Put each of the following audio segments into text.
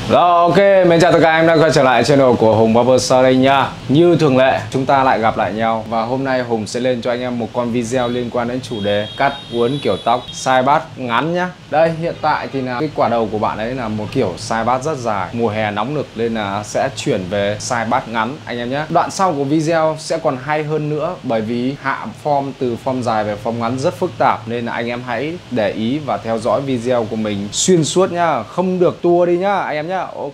Rồi, ok, mình chào tất cả em đã quay trở lại channel của Hùng Barber Shop đây nha. Như thường lệ, chúng ta lại gặp lại nhau. Và hôm nay Hùng sẽ lên cho anh em một con video liên quan đến chủ đề cắt uốn kiểu tóc side bát ngắn nhá. Đây, hiện tại thì là cái quả đầu của bạn ấy là một kiểu side bát rất dài. Mùa hè nóng nực nên là sẽ chuyển về side bát ngắn anh em nhé. Đoạn sau của video sẽ còn hay hơn nữa, bởi vì hạ form từ form dài về form ngắn rất phức tạp. Nên là anh em hãy để ý và theo dõi video của mình xuyên suốt nhá. Không được tua đi nhá anh em nhé. Ok.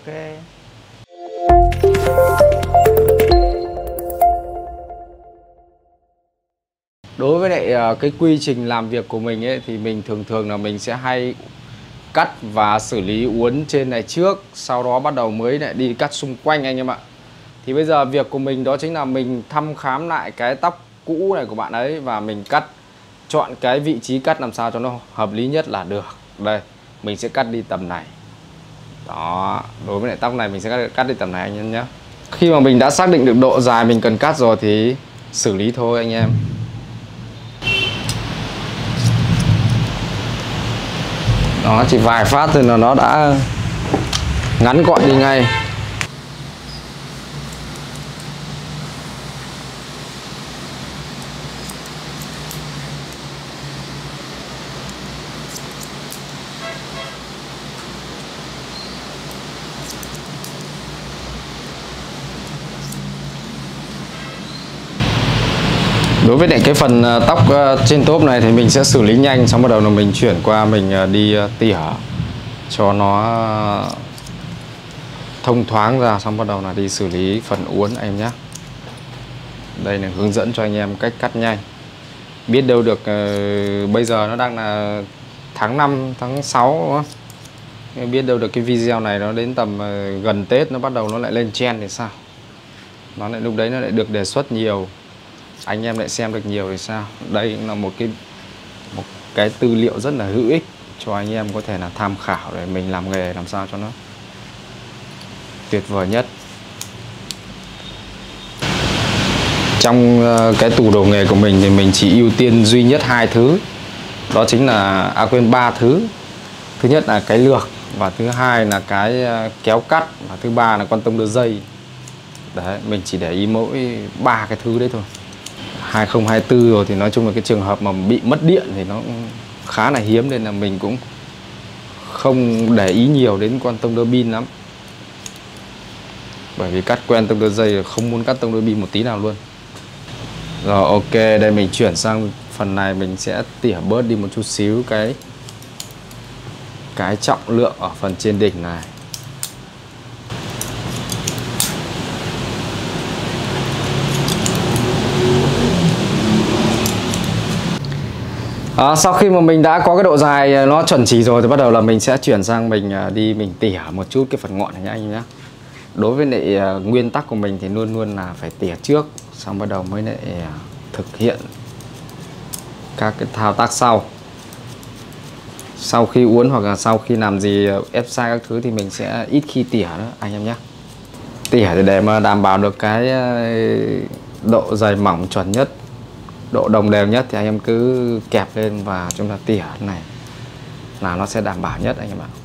Đối với lại cái quy trình làm việc của mình ấy thì mình thường là mình sẽ hay cắt và xử lý uốn trên này trước, sau đó bắt đầu mới lại đi cắt xung quanh anh em ạ. Thì bây giờ việc của mình đó chính là mình thăm khám lại cái tóc cũ này của bạn ấy và mình cắt, chọn cái vị trí cắt làm sao cho nó hợp lý nhất là được. Đây, mình sẽ cắt đi tầm này. Đó, đối với lại tóc này mình sẽ cắt đi tầm này anh em nhé. Khi mà mình đã xác định được độ dài mình cần cắt rồi thì xử lý thôi anh em. Đó, chỉ vài phát thôi là nó đã ngắn gọn đi ngay. Đối với lại cái phần tóc trên top này thì mình sẽ xử lý nhanh, xong bắt đầu là mình chuyển qua mình đi tỉa cho nó thông thoáng ra, xong bắt đầu là đi xử lý phần uốn anh em nhé. Đây là hướng dẫn cho anh em cách cắt nhanh. Biết đâu được bây giờ nó đang là tháng 5, tháng 6 đúng. Biết đâu được cái video này nó đến tầm gần Tết nó bắt đầu nó lại lên trend thì sao? Nó lại lúc đấy nó lại được đề xuất nhiều, anh em lại xem được nhiều thì sao? Đây cũng là một cái tư liệu rất là hữu ích cho anh em có thể là tham khảo để mình làm nghề làm sao cho nó tuyệt vời nhất. Trong cái tủ đồ nghề của mình thì mình chỉ ưu tiên duy nhất 2 thứ. Đó chính là quên 3 thứ. Thứ nhất là cái lược, và thứ hai là cái kéo cắt, và thứ ba là con tông đưa dây. Đấy, mình chỉ để ý mỗi 3 cái thứ đấy thôi. 2024 rồi thì nói chung là cái trường hợp mà bị mất điện thì nó khá là hiếm, nên là mình cũng không để ý nhiều đến con tông đưa pin lắm. Bởi vì cắt quen tông đưa dây, không muốn cắt tông đưa pin một tí nào luôn. Rồi ok, đây mình chuyển sang phần này, mình sẽ tỉa bớt đi một chút xíu cái trọng lượng ở phần trên đỉnh này. Sau khi mà mình đã có cái độ dài nó chuẩn chỉ rồi thì bắt đầu là mình sẽ chuyển sang mình tỉa một chút cái phần ngọn này nhá anh nhé. Đối với lại nguyên tắc của mình thì luôn luôn là phải tỉa trước, xong bắt đầu mới lại thực hiện các cái thao tác sau. Sau khi uốn hoặc là sau khi làm gì ép sai các thứ thì mình sẽ ít khi tỉa nữa anh em nhé. Tỉa thì để mà đảm bảo được cái độ dày mỏng chuẩn nhất, độ đồng đều nhất thì anh em cứ kẹp lên và chúng ta tỉa này là nó sẽ đảm bảo nhất anh em ạ.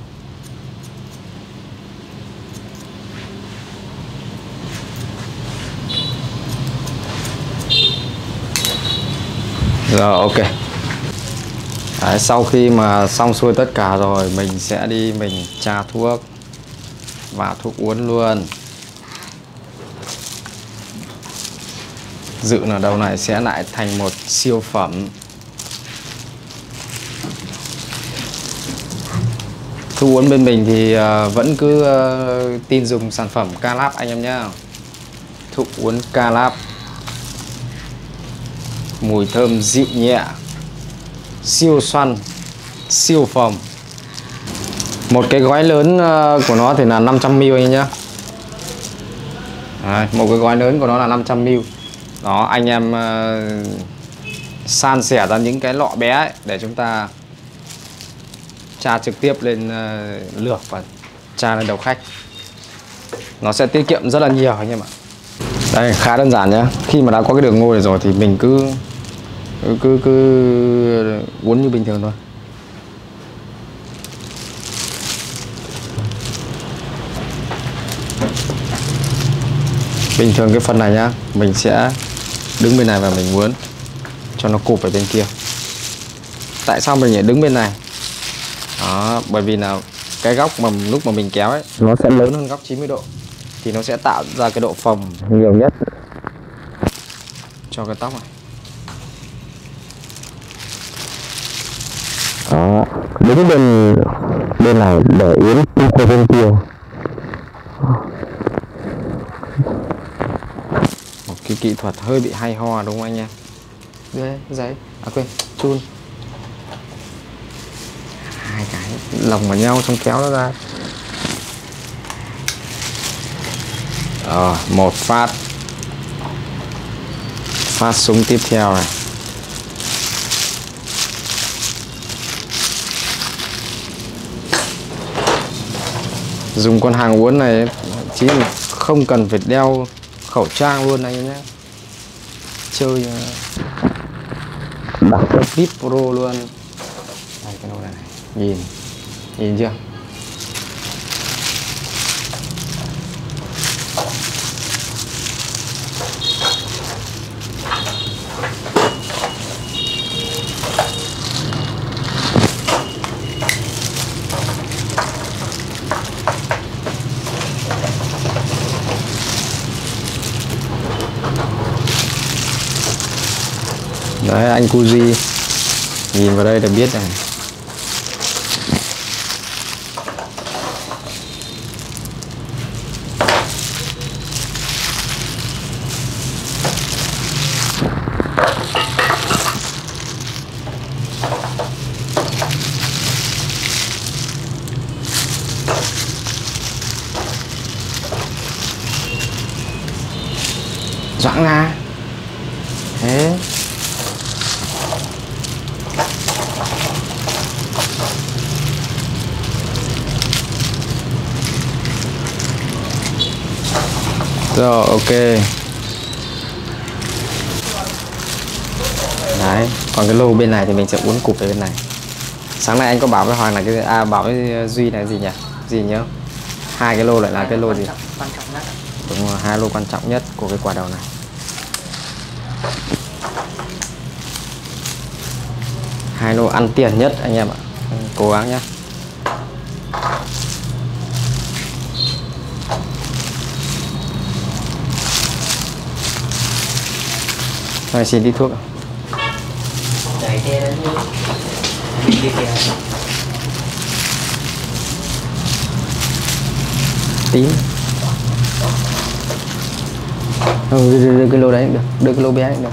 Rồi ok. Đấy, sau khi mà xong xuôi tất cả rồi mình sẽ đi mình tra thuốc và thuốc uốn luôn. Dự là đầu này sẽ lại thành một siêu phẩm. Thuốc uốn bên mình thì vẫn cứ tin dùng sản phẩm Calab anh em nhé. Thuốc uốn Calab, mùi thơm dịu nhẹ, siêu xoăn, siêu phồng. Một cái gói lớn của nó thì là 500ml anh nhé. Một cái gói lớn của nó là 500ml. Đó, anh em san sẻ ra những cái lọ bé ấy, để chúng ta tra trực tiếp lên lược và tra lên đầu khách. Nó sẽ tiết kiệm rất là nhiều anh em ạ. Đây, khá đơn giản nhé. Khi mà đã có cái đường ngôi này rồi thì mình cứ uốn như bình thường thôi. Bình thường cái phần này nhá, mình sẽ đứng bên này và mình uốn cho nó cụp ở bên kia. Tại sao mình lại đứng bên này? Đó, bởi vì là cái góc mà lúc mà mình kéo ấy nó sẽ lớn hơn góc 90 độ, thì nó sẽ tạo ra cái độ phồng nhiều nhất cho cái tóc này. Đó, đứng bên này để yếm qua bên kia. Một cái kỹ thuật hơi bị hay ho đúng không anh em? Giấy, quên, chun. Hai cái lồng vào nhau xong kéo nó ra. Một phát súng tiếp theo này. Dùng con hàng uốn này chỉ không cần phải đeo khẩu trang luôn anh nhé. Chơi Đặt VIP Pro luôn. Đây cái nồi này. Nhìn chưa? Đấy, anh Kuji nhìn vào đây là biết này. Doãn ra. Thế rồi, ok. Đấy, còn cái lô bên này thì mình sẽ uốn cụp về bên này. Sáng nay anh có bảo với Hoàng là cái bảo với Duy là gì nhỉ? Gì nhớ? Hai cái lô lại là cái lô gì? Quan trọng nhất. Đúng rồi, hai lô quan trọng nhất của cái quả đầu này. Hai lô ăn tiền nhất anh em ạ. Cố gắng nhé. Rồi xin đi thuốc. Đấy thế đấy. Đi kìa. Tím. Đưa cái lô đấy cũng được. Đưa cái lô bé cũng được.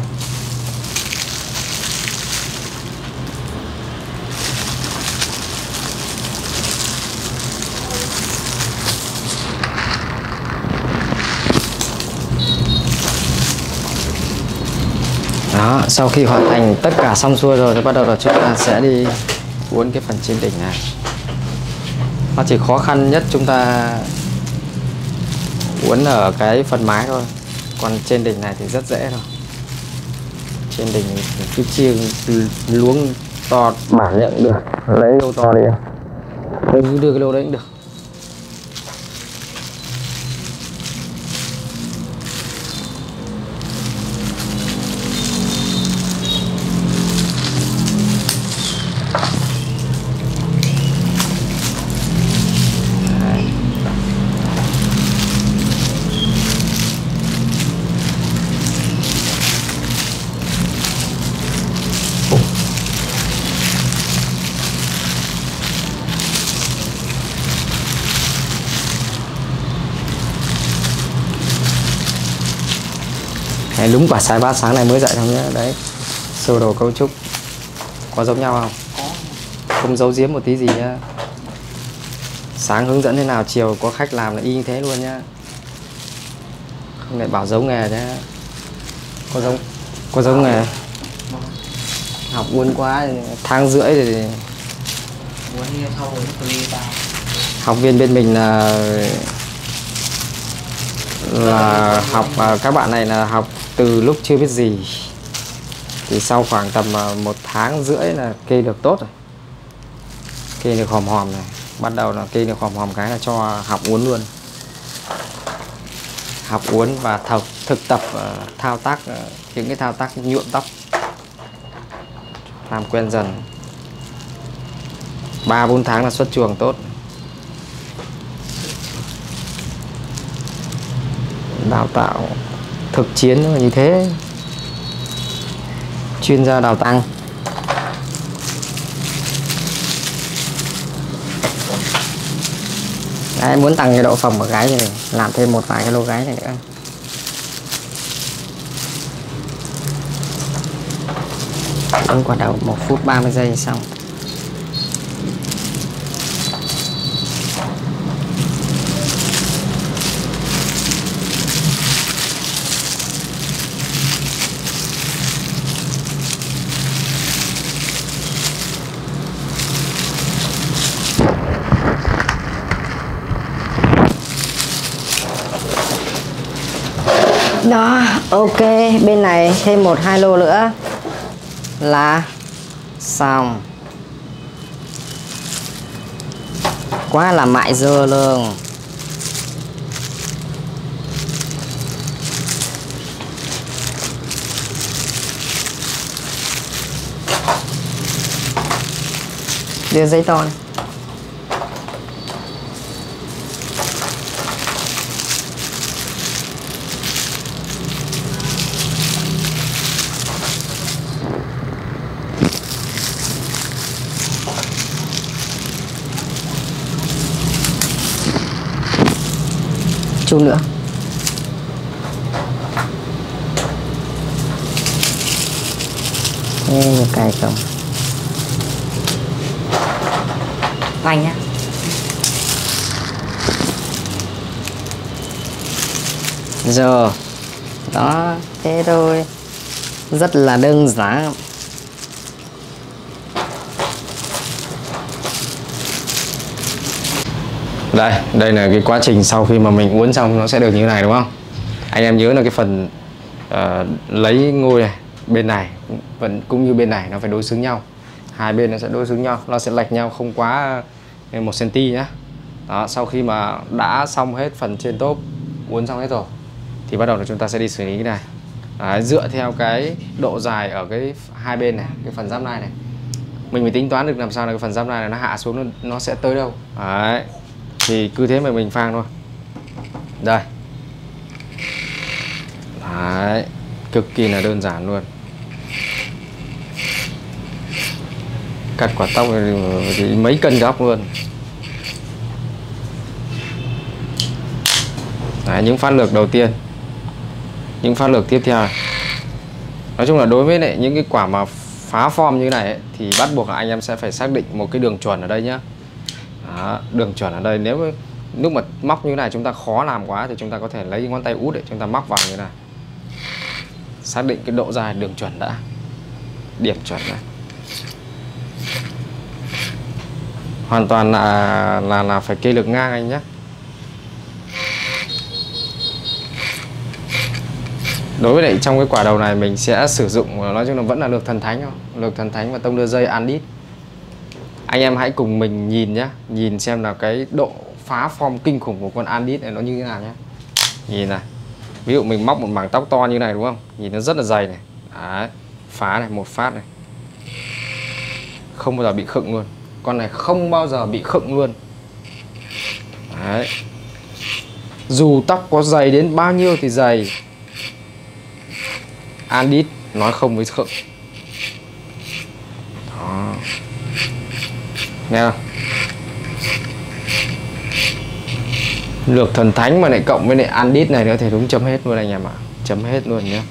Đó, sau khi hoàn thành tất cả xong xuôi rồi thì bắt đầu là chúng ta sẽ đi uốn cái phần trên đỉnh này. Nó chỉ khó khăn nhất chúng ta uốn ở cái phần mái thôi, còn trên đỉnh này thì rất dễ rồi. Trên đỉnh cái chia luống to bản nhận được, lấy lô to đi, đưa cái lô đấy cũng được. Đấy, đúng quả sai bát sáng nay mới dạy xong nhé. Đấy, sơ đồ cấu trúc có giống nhau không? Có. Không giấu giếm một tí gì nhá. Sáng hướng dẫn thế nào, chiều có khách làm là y như thế luôn nhá. Không lại bảo giấu nghề nhá. Có giống nghề. Học buồn quá, tháng rưỡi thì học viên bên mình là học, các bạn này là học từ lúc chưa biết gì, thì sau khoảng tầm 1 tháng rưỡi là kê được tốt rồi, kê được hòm hòm này, bắt đầu là kê được hòm hòm cái là cho học uốn luôn. học uốn và thực tập thao tác những cái thao tác nhuộm tóc, làm quen dần. 3-4 tháng là xuất chuồng tốt. Đào tạo thực chiến như thế, chuyên gia đào tăng. Đấy, muốn tăng cái độ phồng của gái thì làm thêm một vài cái lô gái này nữa. Ấn quả đầu 1 phút 30 giây xong. Đó, ok, bên này thêm 1-2 lô nữa là xong. Quá là mại dơ luôn. Đưa giấy to này. Chút nữa. Ê, cài cổng. Anh nhá. Giờ đó, thế thôi. Rất là đơn giản. Đây là cái quá trình sau khi mà mình uốn xong nó sẽ được như thế này, đúng không? Anh em nhớ là cái phần lấy ngôi này, bên này vẫn cũng như bên này nó phải đối xứng nhau. Hai bên nó sẽ đối xứng nhau, nó sẽ lệch nhau không quá 1 cm nhá. Đó, sau khi mà đã xong hết phần trên tốp, uốn xong hết rồi thì bắt đầu là chúng ta sẽ đi xử lý cái này. Đấy, dựa theo cái độ dài ở cái hai bên này, cái phần giáp nai này, mình phải tính toán được làm sao là cái phần giáp nai này nó hạ xuống nó sẽ tới đâu. Đấy, thì cứ thế mà mình phang thôi. Đây. Đấy, cực kỳ là đơn giản luôn. Cắt quả tóc thì mấy cân góc luôn. Đấy, những phát lược đầu tiên. Những phát lược tiếp theo này. Nói chung là đối với lại những cái quả mà phá form như này ấy, thì bắt buộc là anh em sẽ phải xác định một cái đường chuẩn ở đây nhá. Đó, đường chuẩn ở đây. Nếu lúc mà móc như thế này chúng ta khó làm quá thì chúng ta có thể lấy ngón tay út để chúng ta móc vào như thế này. Xác định cái độ dài đường chuẩn đã. Điểm chuẩn này. Hoàn toàn là phải kê lược ngang anh nhé. Đối với lại trong cái quả đầu này mình sẽ sử dụng, nói chung là vẫn là lược thần thánh thôi. Lược thần thánh và tông đưa dây Andit. Anh em hãy cùng mình nhìn nhé. Nhìn xem là cái độ phá form kinh khủng của con Andit này nó như thế nào nhé. Nhìn này. Ví dụ mình móc một mảng tóc to như này đúng không? Nhìn nó rất là dày này. Đấy. Phá này, một phát này. Không bao giờ bị khựng luôn. Con này không bao giờ bị khựng luôn. Đấy. Dù tóc có dày đến bao nhiêu thì dày, Andit nói không với khựng. Đó. Nghe không? Lược thần thánh mà lại cộng với lại Andit này nữa thì đúng chấm hết luôn anh em ạ. Chấm hết luôn nhé.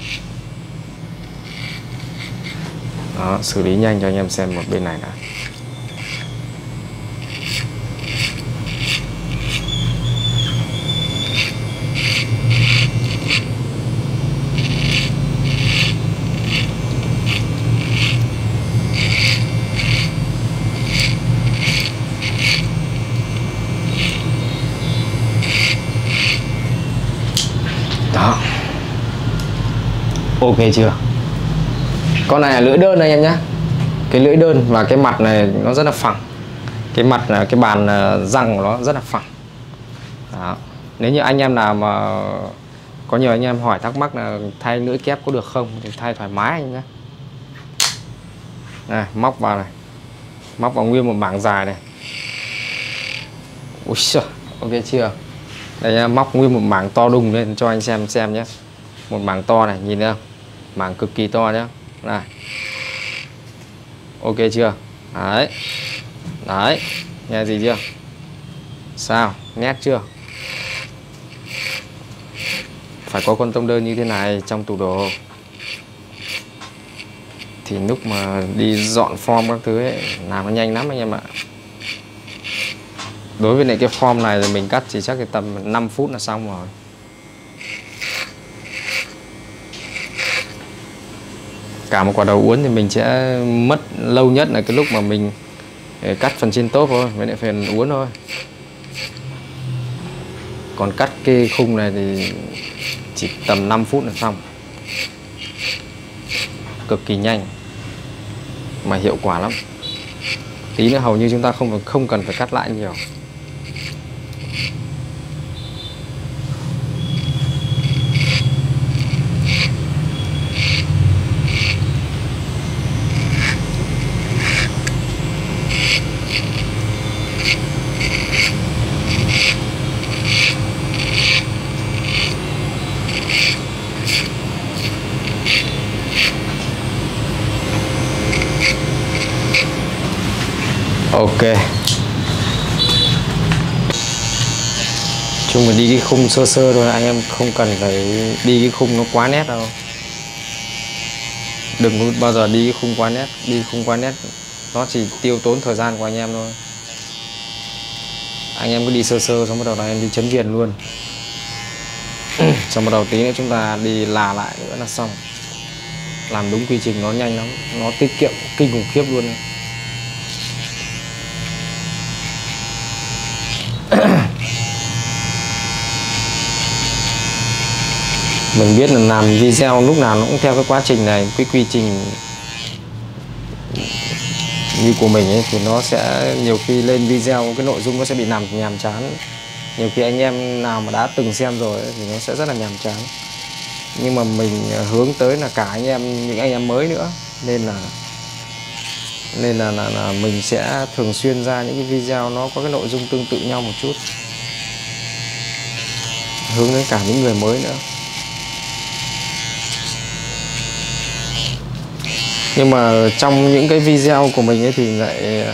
Đó, xử lý nhanh cho anh em xem một bên này nào. Đó. Ok chưa? Con này là lưỡi đơn này anh em nhé. Cái lưỡi đơn và cái mặt này nó rất là phẳng. Cái mặt là cái bàn răng của nó rất là phẳng. Đó. Nếu như anh em nào mà có nhiều anh em hỏi thắc mắc là thay lưỡi kép có được không thì thay thoải mái anh nhé. Này, móc vào này, móc vào nguyên một mảng dài này. Ui giời, ok chưa? Đây móc nguyên một mảng to đùng lên cho anh xem nhé. Một mảng to này, nhìn thấy không? Mảng cực kỳ to nhé. Này. Ok chưa? Đấy. Đấy, nghe gì chưa? Sao? Nét chưa? Phải có con tông đơn như thế này trong tủ đồ thì lúc mà đi dọn form các thứ ấy, làm nó nhanh lắm anh em ạ. Đối với lại cái form này thì mình cắt chỉ chắc thì tầm 5 phút là xong rồi. Cả một quả đầu uốn thì mình sẽ mất lâu nhất là cái lúc mà mình cắt phần trên top thôi, với lại phần uốn thôi. Còn cắt cái khung này thì chỉ tầm 5 phút là xong. Cực kỳ nhanh mà hiệu quả lắm. Tí nữa hầu như chúng ta không cần phải cắt lại nhiều. Ok. Chung mình đi cái khung sơ sơ thôi, anh em không cần phải đi cái khung nó quá nét đâu. Đừng bao giờ đi cái khung quá nét, đi khung quá nét nó chỉ tiêu tốn thời gian của anh em thôi. Anh em cứ đi sơ sơ xong bắt đầu là em đi chấn viền luôn. Xong bắt đầu tí nữa chúng ta đi là lại nữa là xong. Làm đúng quy trình nó nhanh lắm, nó tiết kiệm kinh khủng khiếp luôn. Mình biết là làm video lúc nào nó cũng theo cái quá trình này, cái quy trình như của mình ấy, thì nó sẽ nhiều khi lên video cái nội dung nó sẽ bị nhàm chán. Nhiều khi anh em nào mà đã từng xem rồi ấy, thì nó sẽ rất là nhàm chán. Nhưng mà mình hướng tới là cả anh em, những anh em mới nữa, nên là mình sẽ thường xuyên ra những cái video nó có cái nội dung tương tự nhau một chút, hướng đến cả những người mới nữa. Nhưng mà trong những cái video của mình ấy thì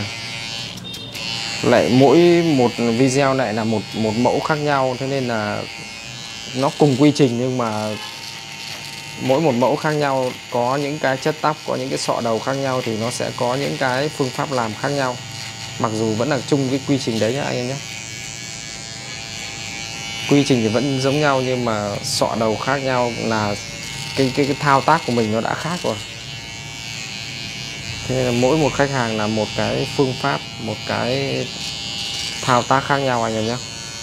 lại mỗi một video lại là một mẫu khác nhau, thế nên là nó cùng quy trình nhưng mà mỗi một mẫu khác nhau, có những cái chất tóc, có những cái sọ đầu khác nhau thì nó sẽ có những cái phương pháp làm khác nhau, mặc dù vẫn là chung cái quy trình đấy nhá anh em nhé. Quy trình thì vẫn giống nhau nhưng mà sọ đầu khác nhau là cái thao tác của mình nó đã khác rồi. Thế nên là mỗi một khách hàng là một cái phương pháp, một cái thao tác khác nhau anh em nhé.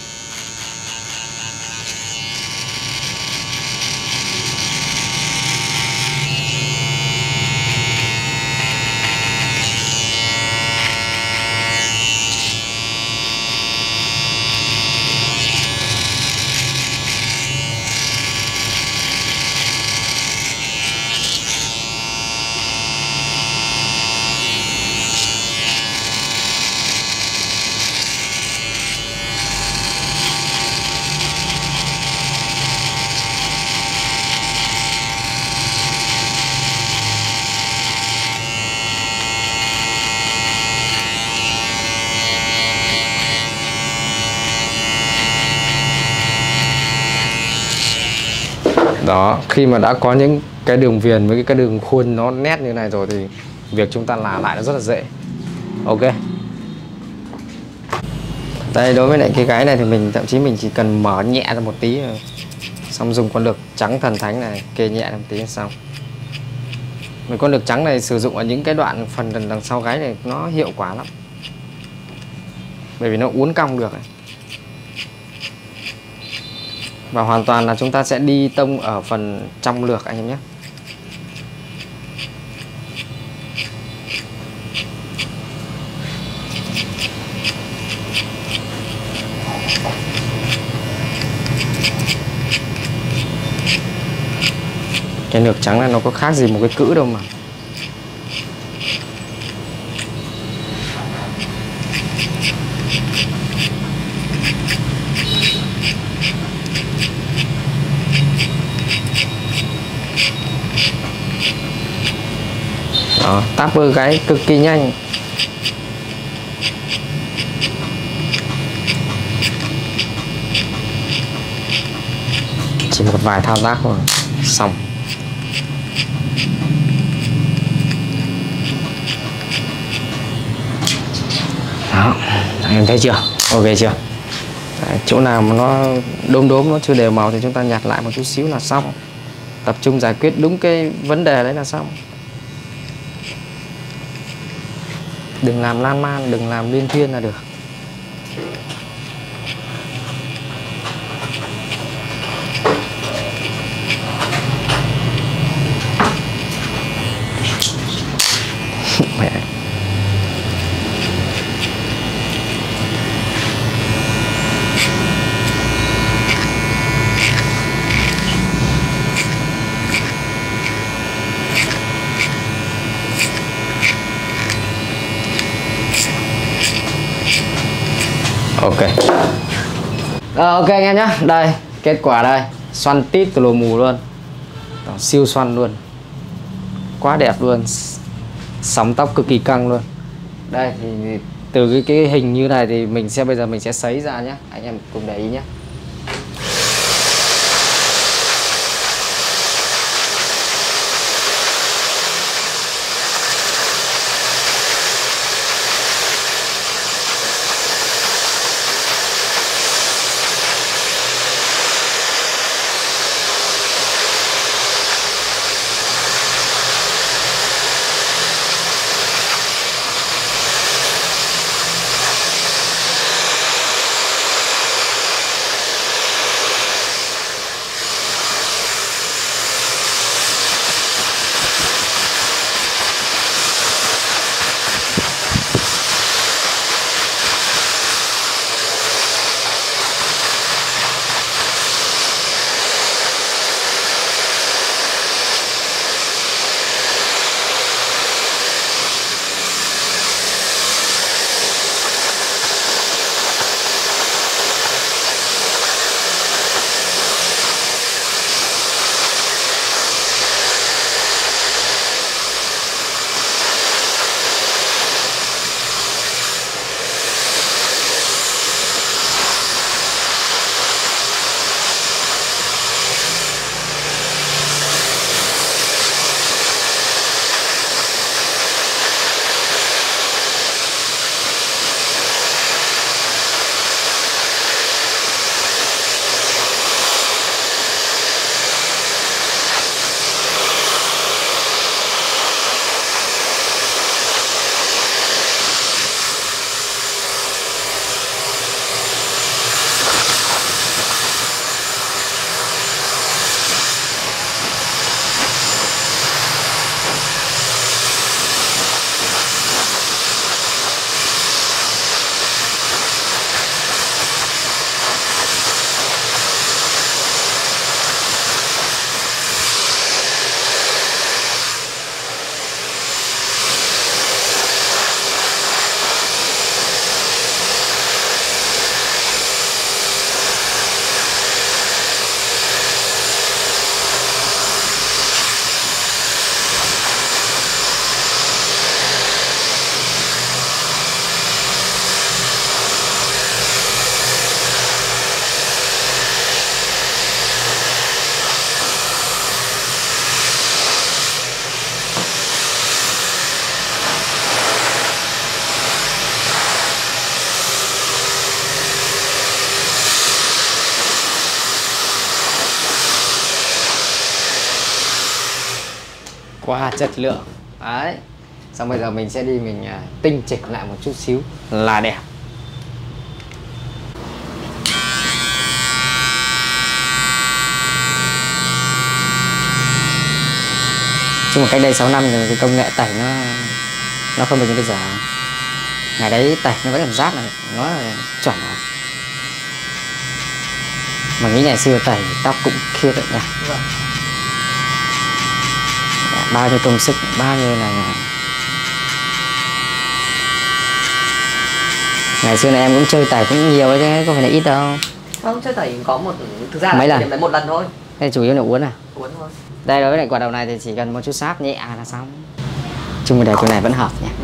Đó, khi mà đã có những cái đường viền với cái đường khuôn nó nét như này rồi thì việc chúng ta là lại nó rất là dễ. Ok. Đây, đối với lại cái gái này thì mình thậm chí mình chỉ cần mở nhẹ ra một tí rồi. Xong dùng con lược trắng thần thánh này kê nhẹ một tí là xong. Mình con lược trắng này sử dụng ở những cái đoạn phần đằng sau gáy này nó hiệu quả lắm, bởi vì nó uốn cong được này. Và hoàn toàn là chúng ta sẽ đi tông ở phần trong lược anh em nhé. Cái nược trắng này nó có khác gì một cái cữ đâu mà. Đó, táp bơ cái cực kỳ nhanh. Chỉ một vài thao tác thôi xong. Đó, em thấy chưa? Ok chưa? Đấy, chỗ nào mà nó đốm đốm nó chưa đều màu thì chúng ta nhặt lại một chút xíu là xong. Tập trung giải quyết đúng cái vấn đề đấy là xong. Đừng làm lan man, đừng làm liên thuyên là được. Mẹ. Ok. Ok anh em nhé. Đây kết quả đây. Xoăn tít từ lồ mù luôn. Đó, siêu xoăn luôn. Quá đẹp luôn. Sóng tóc cực kỳ căng luôn. Đây thì từ cái hình như này thì mình sẽ bây giờ mình sẽ sấy ra nhé. Anh em cùng để ý nhé. Quá chất lượng. Đấy. Xong bây giờ mình sẽ đi mình tinh chỉnh lại một chút xíu là đẹp. Nhưng mà cách đây 6 năm thì cái công nghệ tẩy nó không được như bây giờ. Ngày đấy tẩy nó vẫn cảm giác này, nó là chuẩn rồi. Mà nghĩ ngày xưa tẩy tóc cũng kia vậy nha. bao nhiêu công sức, bao nhiêu là ngày xưa này em cũng chơi tẩy cũng nhiều ấy chứ có phải là ít đâu. Không, chơi tẩy có một, thực ra mấy là lần đấy một lần thôi. đây chủ yếu là uốn à. Uốn thôi. Đây đối với lại quả đầu này thì chỉ cần một chút sáp nhẹ là xong. Chung để chỗ này vẫn hợp nhé.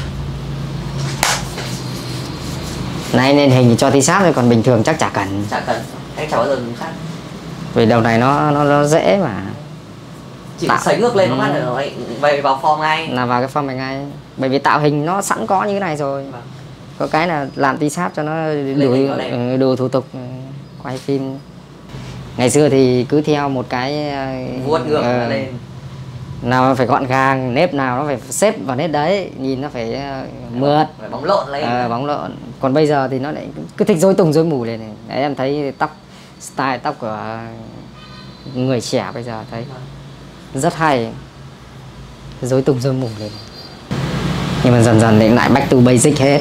Này nên hình thì cho tí sáp thôi, còn bình thường chắc chả cần. Chả cần, anh chả bao giờ dùng sáp. Vì đầu này nó dễ mà. Chỉ sấy ngược lên nó phát là về vào form ngay. Là vào cái form này ngay. Bởi vì tạo hình nó sẵn có như thế này rồi. Vâng. Có cái là làm tí sáp cho nó đủ thủ tục quay phim. Ngày xưa thì cứ theo một cái vuốt ngược lên. Nào nó phải gọn gàng, nếp nào nó phải xếp vào nếp đấy, nhìn nó phải mượt, phải bóng lộn lên. Bóng lộn. Còn bây giờ thì nó lại cứ thích rối tung rối mù lên này. Đấy, em thấy tóc, style tóc của người trẻ bây giờ thấy rất hay, rối tung rối mù lên. Nhưng mà dần dần lại back to basic hết.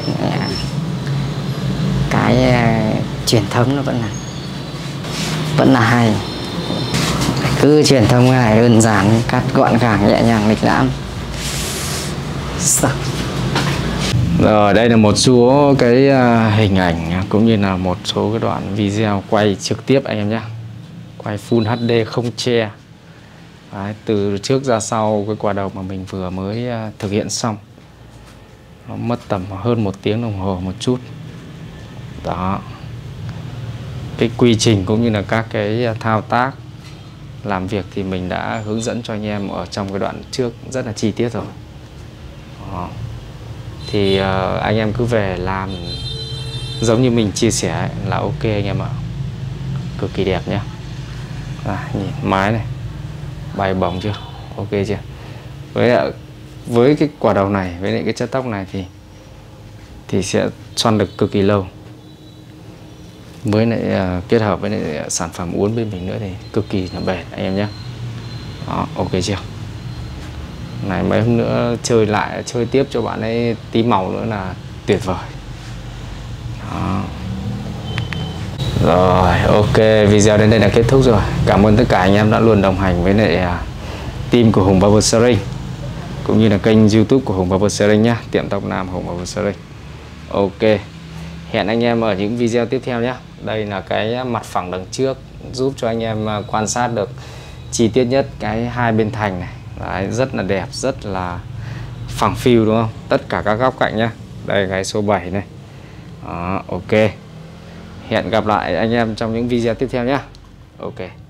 Cái truyền thống nó vẫn là hay. Cứ truyền thông cái này đơn giản, cắt gọn gàng, nhẹ nhàng, lịch lãm. Rồi đây là một số cái hình ảnh cũng như là một số cái đoạn video quay trực tiếp anh em nhé. Quay Full HD không che. Đấy, từ trước ra sau cái quả đầu mà mình vừa mới thực hiện xong. Nó mất tầm hơn 1 tiếng đồng hồ một chút. Đó. Cái quy trình cũng như là các cái thao tác làm việc thì mình đã hướng dẫn cho anh em ở trong cái đoạn trước rất là chi tiết rồi. Đó. Thì anh em cứ về làm giống như mình chia sẻ là ok anh em ạ. Cực kỳ đẹp nhá. Nhìn mái này, bay bóng chưa, ok chưa. Với cái quả đầu này, với lại cái chất tóc này thì sẽ xoăn được cực kỳ lâu. Với lại kết hợp với lại sản phẩm uốn bên mình nữa thì cực kỳ là bền anh em nhé. Đó, ok chưa. Này mấy hôm nữa chơi tiếp cho bạn ấy tí màu nữa là tuyệt vời. Đó. Rồi ok, video đến đây là kết thúc rồi. Cảm ơn tất cả anh em đã luôn đồng hành với lại team của Hùng Barbersharing cũng như là kênh YouTube của Hùng Barbersharing nhé. Tiệm tóc nam Hùng Barbersharing. Ok, hẹn anh em ở những video tiếp theo nhé. Đây là cái mặt phẳng đằng trước giúp cho anh em quan sát được chi tiết nhất cái hai bên thành này. Đấy, rất là đẹp, rất là phẳng phiu đúng không? Tất cả các góc cạnh nhé. Đây cái số 7 này. Đó, ok. Hẹn gặp lại anh em trong những video tiếp theo nhé. Ok.